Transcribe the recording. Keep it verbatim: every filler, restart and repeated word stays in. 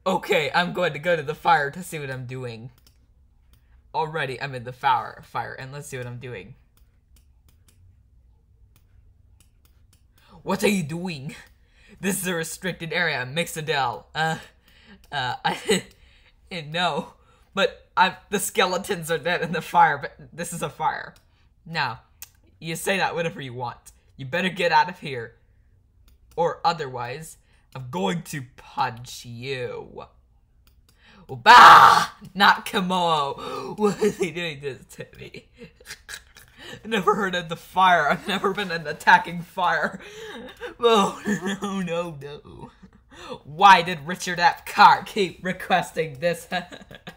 Okay, I'm going to go to the fire to see what I'm doing. Already, I'm in the fire, fire, and let's see what I'm doing. What are you doing? This is a restricted area, Mixadel. Uh, uh, I no, but I the skeletons are dead in the fire, but this is a fire. Now, you say that whatever you want. You better get out of here, or otherwise, I'm going to punch you. Bah! Not Kommo-o. Why is he doing this to me? I've never heard of the fire. I've never been an attacking fire. Oh, no, no, no. Why did Richard Epcot keep requesting this?